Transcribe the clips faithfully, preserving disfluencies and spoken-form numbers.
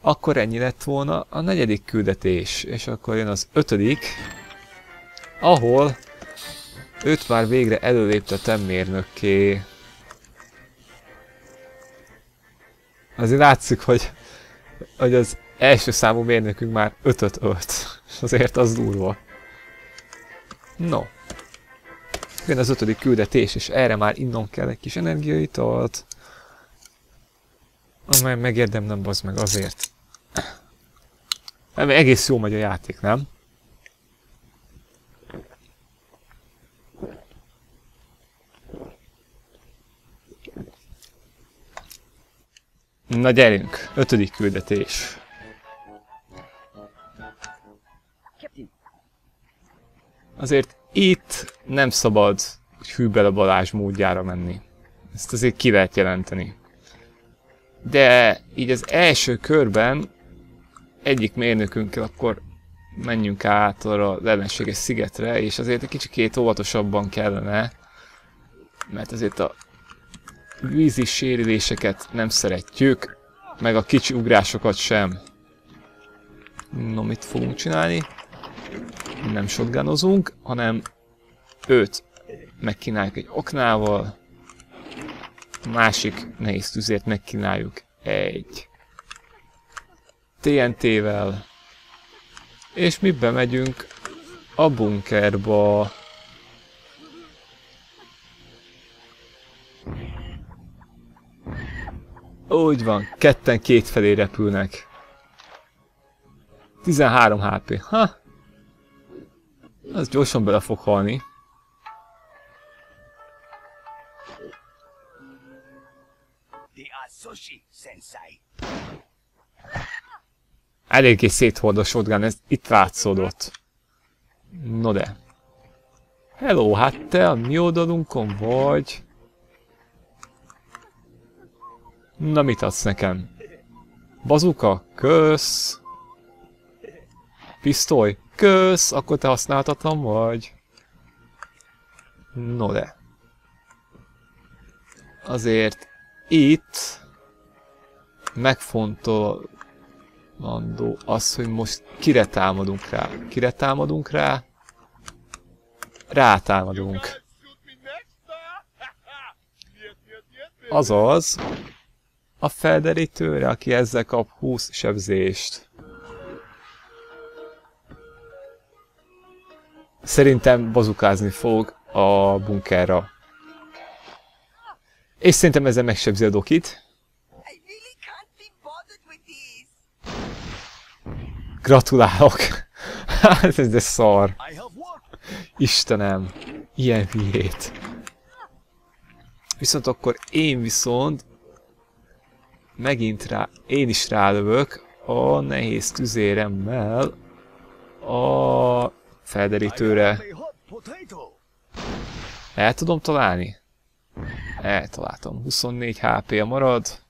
Akkor ennyi lett volna a negyedik küldetés, és akkor jön az ötödik, ahol őt már végre előléptetem mérnökké. Azért látszik, hogy, hogy az első számú mérnökünk már ötöt ölt, azért az durva. No. Jön az ötödik küldetés, és erre már innom kell egy kis energiaitalt. Amely megérdemlem, bazd meg azért. Egész jó megy a játék, nem? Na gyerünk, ötödik küldetés. Azért itt nem szabad Hűbele Balázs módjára menni. Ezt azért ki lehet jelenteni. De így az első körben egyik mérnökünkkel akkor menjünk át arra az ellenséges szigetre, és azért egy kicsikét óvatosabban kellene, mert azért a vízi sérüléseket nem szeretjük, meg a kicsi ugrásokat sem. No, mit fogunk csinálni? Nem shotgunozunk, hanem őt megkínáljuk egy oknával, a másik nehéz tüzért megkínáljuk egy té en té-vel, és mi bemegyünk a bunkerba. Úgy van, ketten kétfelé repülnek. tizenhárom há pé. Ha! Az gyorsan bele fog halni. Eléggé széthord a shotgun, ez itt látszódott. No de. Hello, hát te a mi oldalunkon vagy? Na mit adsz nekem? Bazuka? Kösz! Pisztoly? Kösz! Akkor te használhatatlan vagy? No de. Azért itt megfontolandó az, hogy most kire támadunk rá. Kire támadunk rá? Rátámadunk. Azaz a felderítőre, aki ezzel kap húsz sebzést. Szerintem bazukázni fog a bunkerra. És szerintem ezzel megsebzi a dokit. Gratulálok! Hát ez de szar. Istenem, ilyen hülyét. Viszont akkor én viszont megint rá, én is rálövök a nehéz tüzéremmel a felderítőre. El tudom találni? Eltaláltam. huszonnégy há pé-a marad.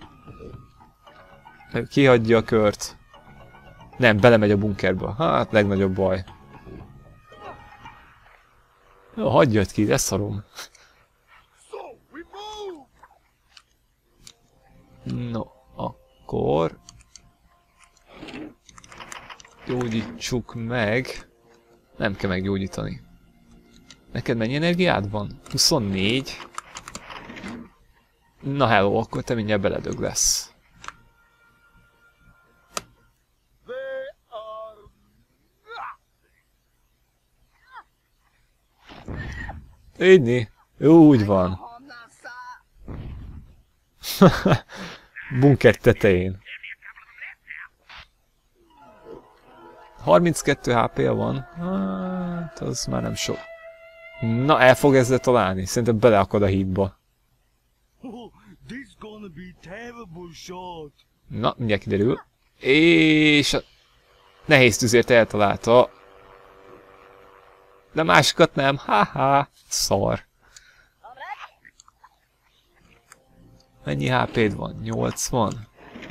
Kihagyja a kört. Nem, belemegy a bunkerbe. Hát, legnagyobb baj. Jó, hagyjad ki, leszarom. No, akkor... gyógyítsuk meg. Nem kell meggyógyítani. Neked mennyi energiád van? huszonnégy. Na hello, akkor te mindjárt beledög lesz. Így úgy van. Bunker tetején. harminckettő há pé-ja van. Hát, az már nem sok. Na, el fog ezzel találni. Szerintem beleakad a hídba. Na, mindjárt kiderül. És a nehéz tüzért eltalálta. De másikat nem. Haha, szar. Mennyi há pé-d van? nyolcvan.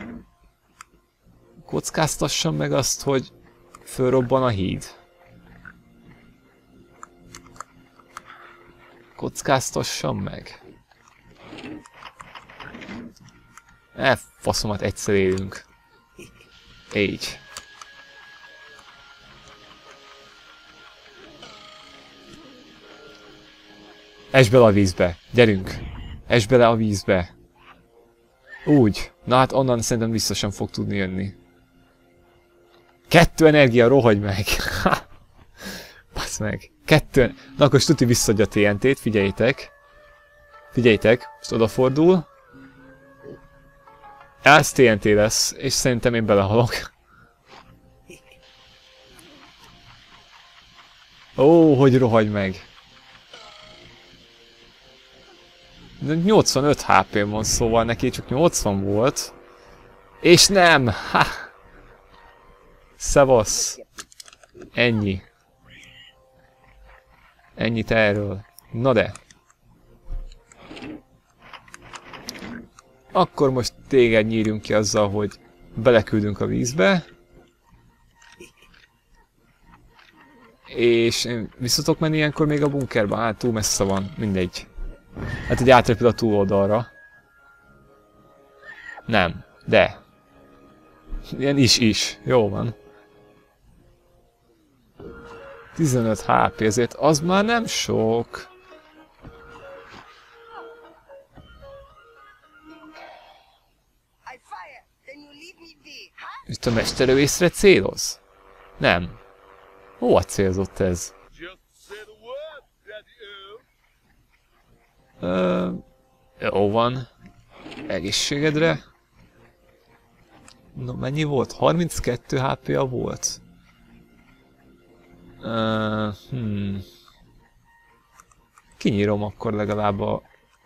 Kockáztassam meg azt, hogy fölrobban a híd. Kockáztassam meg. Elfaszomat, egyszer élünk. Így. Esd bele a vízbe. Gyerünk. Esd bele a vízbe. Úgy. Na hát onnan szerintem vissza sem fog tudni jönni. Kettő energia, rohagy meg. Basz meg. Kettő. Na akkor tuti visszaadja a té en té-t, figyeljétek. Figyeljétek, most odafordul. Ez té en té lesz, és szerintem én belehalok. Ó, hogy rohagy meg. nyolcvanöt há pé van, szóval neki csak nyolcvan volt. És nem! Ha! Szevasz! Ennyi. Ennyit erről. Na de. Akkor most téged nyírjunk ki azzal, hogy beleküldünk a vízbe. És visszatok menni ilyenkor még a bunkerbe? Hát túl messze van, mindegy. Hát egy átrepül a túloldalra. Nem, de. Ilyen is-is, jó van. tizenöt há pé, ezért az már nem sok. Itt a mesterlövészre céloz? Nem. Hova célzott ez? Ö, jó van. Egészségedre. No, mennyi volt? harminckettő há pé-a volt? Uh, hmm. Kinyírom akkor legalább a...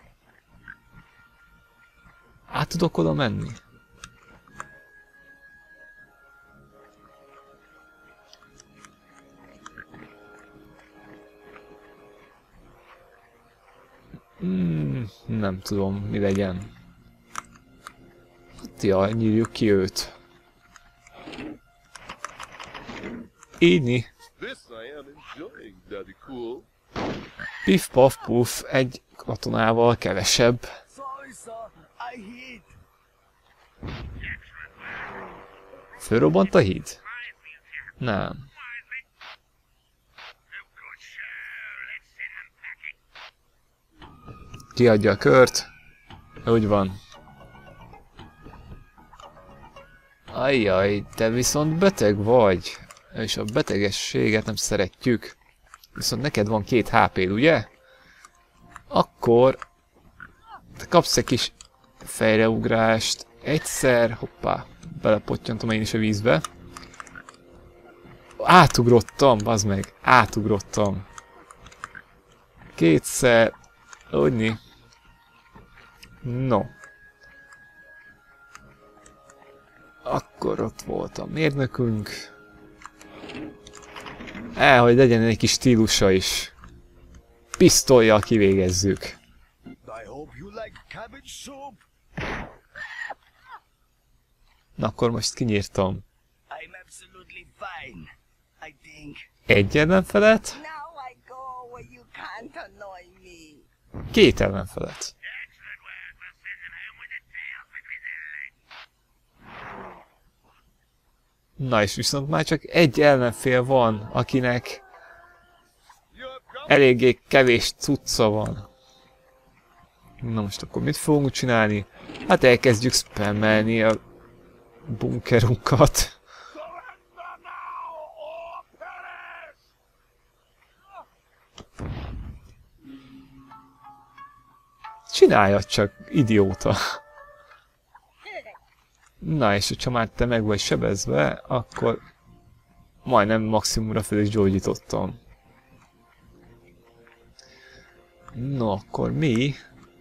Át tudok oda menni? Hmm, nem tudom, mi legyen. Hát jaj, nyírjuk ki őt. Ígyni. Pif paf puf, egy katonával kevesebb. Fölrobbant a híd? Nem. Kiadja a kört. Úgy van. Ajjaj, te viszont beteg vagy. És a betegességet nem szeretjük. Viszont neked van két há pé-d, ugye? Akkor... te kapsz egy kis fejreugrást. Egyszer, hoppá, belepottyantom én is a vízbe. Átugrottam, bazd meg, átugrottam. Kétszer, úgyni. No. Akkor ott volt a mérnökünk. El, hogy legyen egy kis stílusa is. Pisztollyal kivégezzük. Na akkor most kinyírtam. Egy ellenfelet? Két ellenfelet. Na és viszont már csak egy ellenfél van, akinek eléggé kevés cucca van. Na most akkor mit fogunk csinálni? Hát elkezdjük spammelni a bunkerunkat. Csinálja csak, idióta. Na és hogyha már te meg vagy sebezve, akkor majdnem maximumra fel is gyógyítottam. No, akkor mi?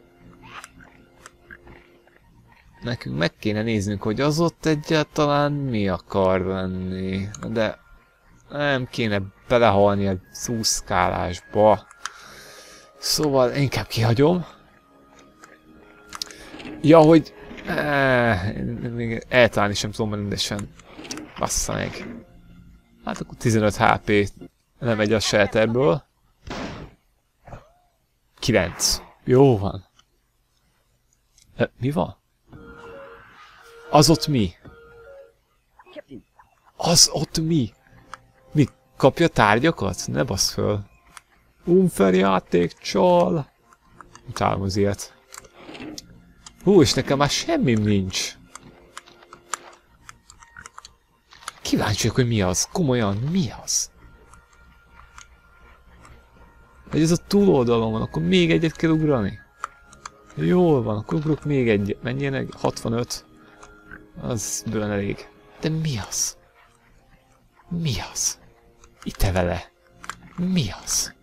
Nekünk meg kéne néznünk, hogy az ott egyáltalán mi akar lenni. De nem kéne belehalni a szúszkálásba. Szóval inkább kihagyom. Ja, hogy... Eh, még eltalálni sem tudom rendesen. Bassza meg. Hát akkor tizenöt há pé lemegy a shelterből. kilenc. Jó van. E, mi van? Az ott mi? Az ott mi? Mi? Kapja tárgyakat? Ne bassz föl. Unfair játék, csal. Utálom az ilyet. Hú, és nekem már semmim nincs. Kíváncsi vagyok, hogy mi az. Komolyan, mi az? Hogy ez a túloldalon van, akkor még egyet kell ugrani. Jól van, akkor ugrok még egyet. Menjenek? hatvanöt. Az bőven elég. De mi az? Mi az? Itt vele. Mi az?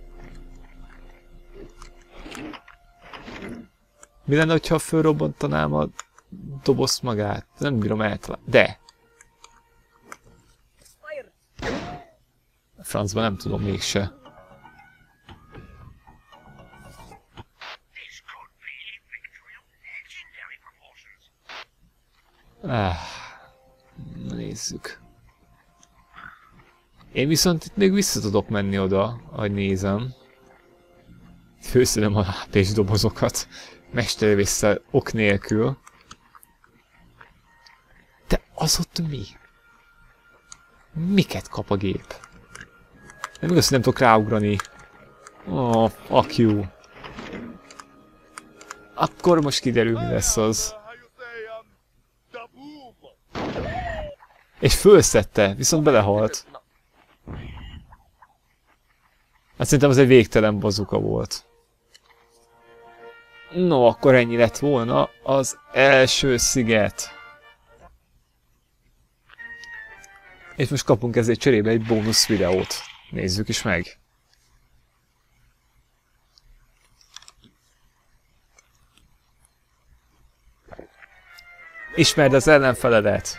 Mi lenne, hogyha fölrobbantanám a dobozt magát? Nem bírom eltalálni. De! A francban nem tudom mégse. Ah, nézzük. Én viszont itt még vissza tudok menni oda, ahogy nézem. Főszedem a lápés dobozokat. Mestere vissza ok nélkül. De az ott mi? Miket kap a gép? Nem igaz, hogy nem tudok ráugrani. Oh, fuck you. Akkor most kiderül, mi lesz az. És fölszedte, viszont belehalt. Hát szerintem az egy végtelen bazuka volt. No, akkor ennyi lett volna az első sziget. És most kapunk ezért cserébe egy bónusz videót. Nézzük is meg. Ismerd az ellenfeledet.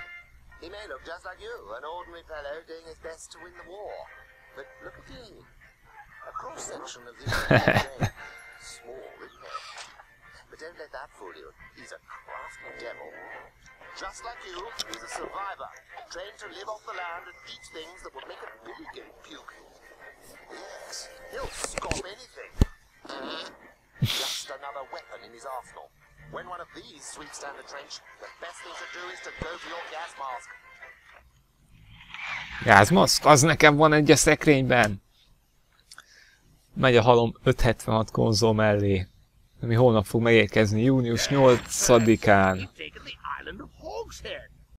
Just like you, he's a survivor, trained to live off the land and eat things that would make a billigan puke. Yes, he'll scoff anything. Just another weapon in his arsenal. When one of these sweeps down the trench, the best thing to do is to go for your gas mask. Gázmaszk? Az nekem van egy a szekrényben. Megy a halom ötszázhetvenhat konzol mellé. Ami holnap fog megérkezni, június nyolcadikán. Hogshead.